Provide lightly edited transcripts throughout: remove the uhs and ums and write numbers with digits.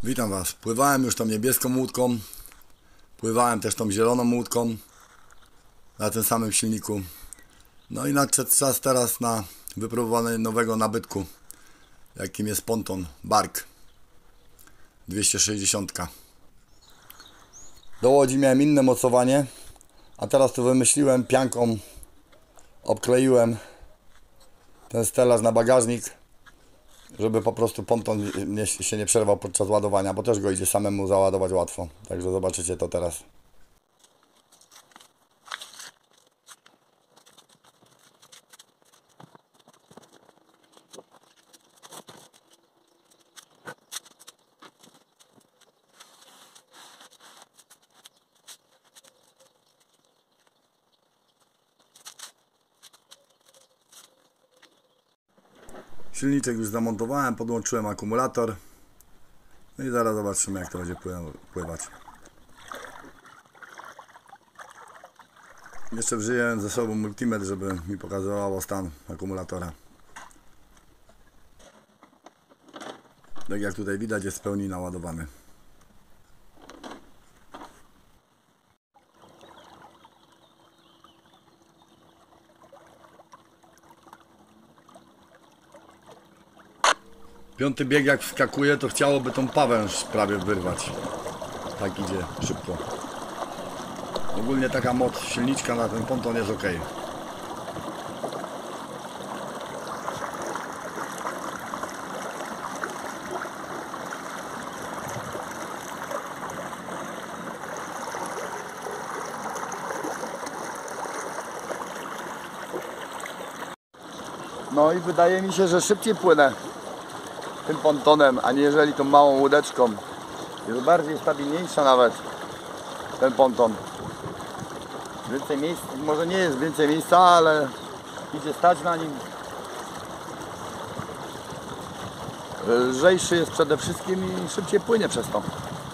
Witam Was. Pływałem już tą niebieską łódką. Pływałem też tą zieloną łódką. Na tym samym silniku. No i nadszedł czas teraz na wypróbowanie nowego nabytku. Jakim jest ponton Bark 260. Do łodzi miałem inne mocowanie. A teraz tu wymyśliłem, pianką obkleiłem ten stelaż na bagażnik, żeby po prostu ponton się nie przerwał podczas ładowania, bo też go idzie samemu załadować łatwo. Także zobaczycie to teraz. Silniczek już zamontowałem, podłączyłem akumulator. No i zaraz zobaczymy, jak to będzie pływać. Jeszcze wziąłem ze sobą multimetr, żeby mi pokazywało stan akumulatora. Tak jak tutaj widać, jest w pełni naładowany. Piąty bieg jak wskakuje, to chciałoby tą pawęż prawie wyrwać. Tak idzie szybko. Ogólnie taka moc silniczka na ten ponton jest ok. No i wydaje mi się, że szybciej płynę tym pontonem, aniżeli tą małą łódeczką. Jest bardziej stabilniejsza nawet ten ponton. Więcej miejsc, może nie jest więcej miejsca, ale idzie stać na nim. Lżejszy jest przede wszystkim i szybciej płynie przez to.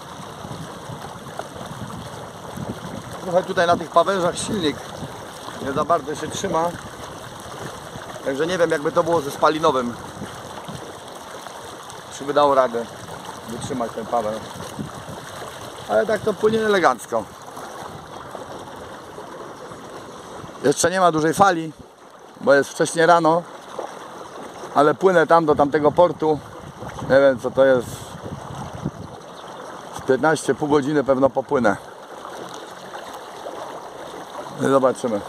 Trochę tutaj na tych pawężach silnik nie za bardzo się trzyma. Także nie wiem, jakby to było ze spalinowym. Czy by dało radę wytrzymać ten pawęż. Ale tak to płynie elegancko. Jeszcze nie ma dużej fali, bo jest wcześnie rano. Ale płynę tam do tamtego portu. Nie wiem, co to jest. Z 15 pół godziny pewno popłynę. I zobaczymy.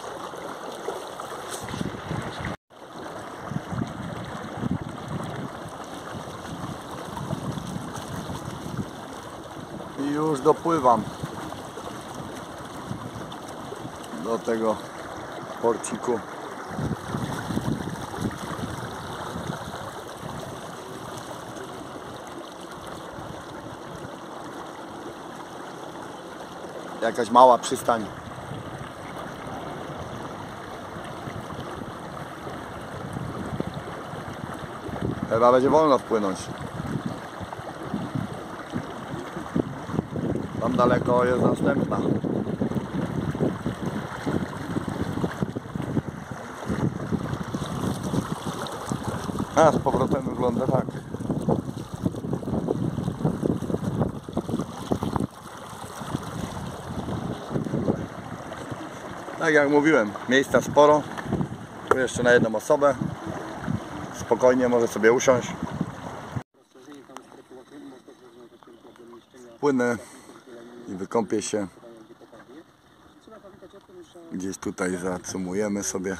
I już dopływam do tego porciku. Jakaś mała przystań. Chyba będzie wolno wpłynąć. Tam daleko jest następna. A z powrotem wygląda tak. Tak jak mówiłem, miejsca sporo. Tu jeszcze na jedną osobę. Spokojnie może sobie usiąść. Płynę i wykąpię się. Gdzieś tutaj zatrzymujemy sobie.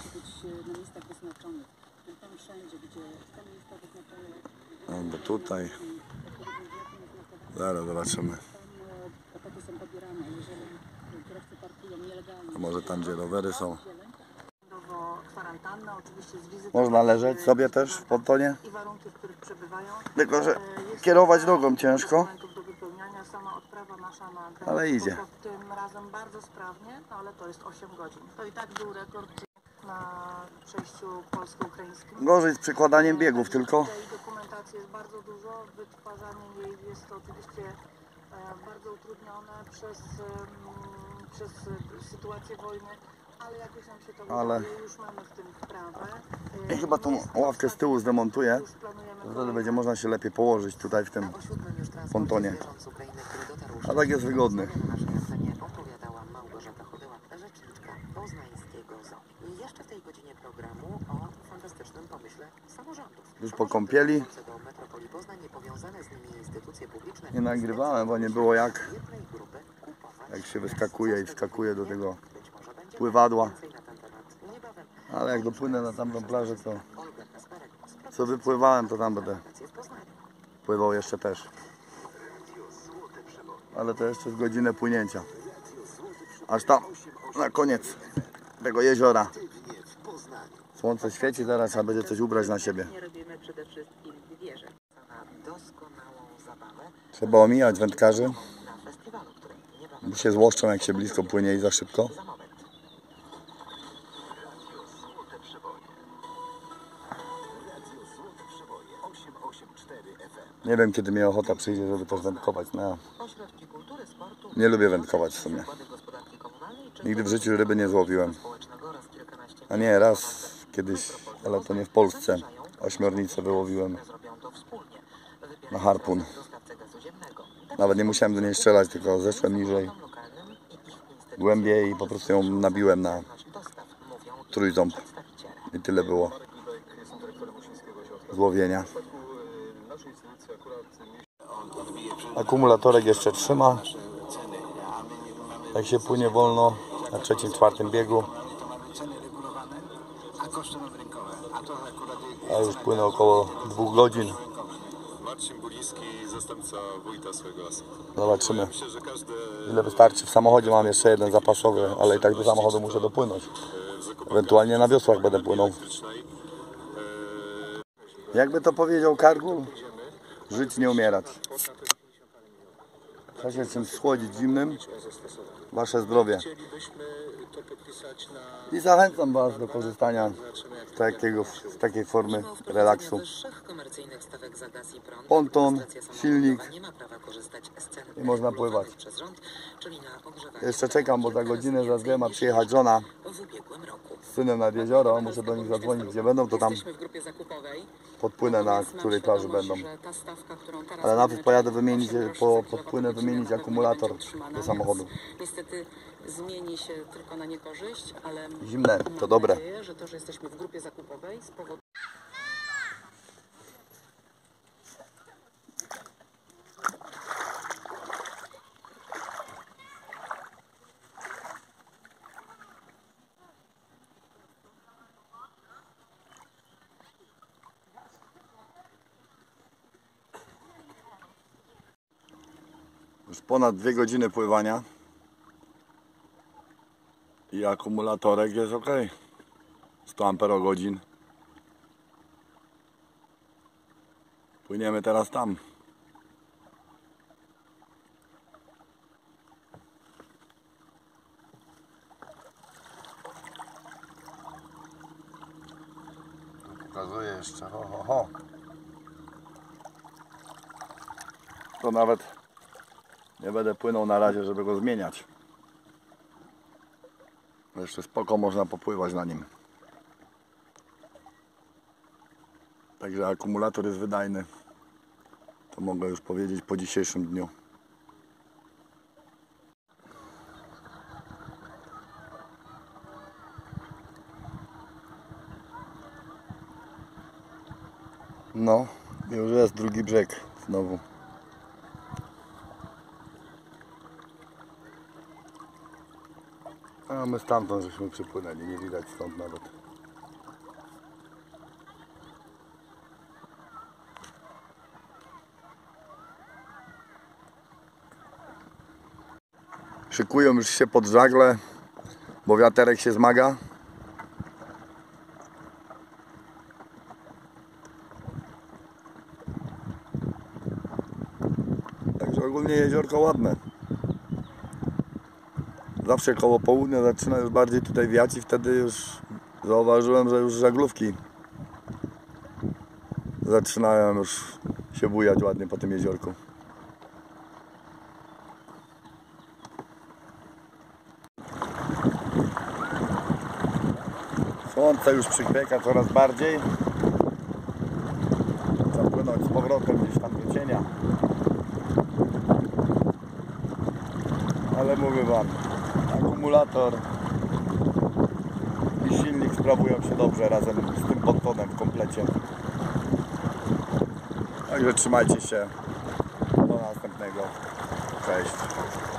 Albo tutaj. Zaraz zobaczymy. A może tam, gdzie rowery są. Można leżeć sobie też w pontonie. Tylko że kierować nogą ciężko. Ale idzie. Tym razem bardzo sprawnie, ale to jest 8 godzin. To i tak był rekord na przejściu polsko-ukraińskim. Gorzej z przykładaniem biegów tylko. Tej dokumentacji jest bardzo dużo. Wytwarzanie jej jest to oczywiście bardzo utrudnione przez sytuację wojny, Ale jakoś nam się to Ale- udaje, już mamy w tym wprawę. I chyba tą ławkę z tyłu zdemontuję. Już planujemy Wtedy będzie można się lepiej położyć tutaj w tym pontonie. A tak jest wygodny. Opowiadała Małgorzata Chodyła, rzeczniczka poznańskiego zoo. I jeszcze w tej godzinie programu o fantastycznym pomyśle samorządów. Już po kąpieli. Do metropolii Poznań powiązane z nimi instytucje publiczne Nie nagrywałem, bo nie było jak. jednej grupy kupować. Jak się wyskakuje i wskakuje do tego Być może będzie pływadła. więcej na ten temat niebawem. Ale jak dopłynę na tamtą plażę, to Olga Kasperek z co wypływałem, to tam będę Fundacji w Poznaniu. pływał jeszcze też. Ale to jeszcze w godzinę płynięcia. Aż tam, na koniec tego jeziora. Słońce świeci, zaraz trzeba będzie coś ubrać na siebie. Nie robimy przede wszystkim wieże. Na doskonałą zabawę Trzeba omijać wędkarzy, na festiwalu, który niebawem bo się złoszczą, jak się blisko płynie i za szybko. za moment. Nie wiem, kiedy mnie ochota przyjdzie, żeby też wędkować. No, Ośrodki kultury, sportu, nie lubię wędkować w sumie. zakłady gospodarki komunalnej czy Nigdy w życiu ryby nie złowiłem. społecznego oraz kilkanaście A nie, raz kiedyś, ale to nie w Polsce, ośmiornicę wyłowiłem zrobią to wspólnie. na harpun. Dostawcę gazu ziemnego. Nawet nie musiałem do niej strzelać, tylko zeszłem niżej, Lokalnym i ich instytucjom głębiej i po prostu ją nabiłem na dostaw, mówią trójząb. przedstawiciele. I tyle było złowienia. Akumulatorek jeszcze trzyma. Jak się płynie wolno na trzecim, czwartym biegu. A już płynę około 2 godzin. Marcin Buliński, zastępca wójta swojego lasu. Zobaczymy, Myślę, że każdy ile wystarczy. W samochodzie mam jeszcze jeden zapasowy, ale i tak do samochodu muszę dopłynąć. Ewentualnie na wiosłach będę płynął. Jakby to powiedział Kargul, żyć nie umierać. Trzeba się czymś schłodzić zimnym. Wasze zdrowie. I zachęcam Was do korzystania z takiej formy relaksu. Wyższych komercyjnych stawek za gaz i prąd Ponton, administracja silnik samorządowa nie ma prawa korzystać z cen i można regulowanych pływać. przez rząd, czyli na ogrzewanie. Jeszcze czekam, bo za godzinę, za 2 ma przyjechać żona W ubiegłym roku. z synem nad jezioro. Muszę do nich zadzwonić, gdzie będą, to tam Jesteśmy w grupie zakupowej. podpłynę, na Natomiast mam której plaży świadomość, będą. że ta stawka, którą teraz Ale najpierw mamy, pojadę czyli wymienić, 8 groszy za podpłynę kilowatogodzinę, wymienić na pewno akumulator nie będzie utrzymana, do samochodu. więc niestety zmieni się tylko na niekorzyść, ale Zimne, to mam dobre. nadzieję, że to, że jesteśmy w grupie zakupowej spowoduje. Już ponad 2 godziny pływania i akumulatorek jest ok. 100 amperogodzin. Płyniemy teraz tam. Pokazuję jeszcze. Ho, ho, ho. To nawet nie będę płynął na razie, żeby go zmieniać. Jeszcze spoko można popływać na nim. Także akumulator jest wydajny. To mogę już powiedzieć po dzisiejszym dniu. No, już jest drugi brzeg znowu. A my stamtąd żeśmy przypłynęli, nie widać stąd nawet. Szykują już się pod żagle, bo wiaterek się zmaga. Także ogólnie jeziorko ładne. Zawsze koło południa zaczyna już bardziej tutaj wiać i wtedy już zauważyłem, że już żaglówki zaczynają już się bujać ładnie po tym jeziorku. Słońce już przypieka coraz bardziej. Trzeba płynąć z powrotem gdzieś tam do cienia. Ale mówię wam, akumulator i silnik sprawują się dobrze razem z tym pontonem w komplecie. Także trzymajcie się. Do następnego. Cześć.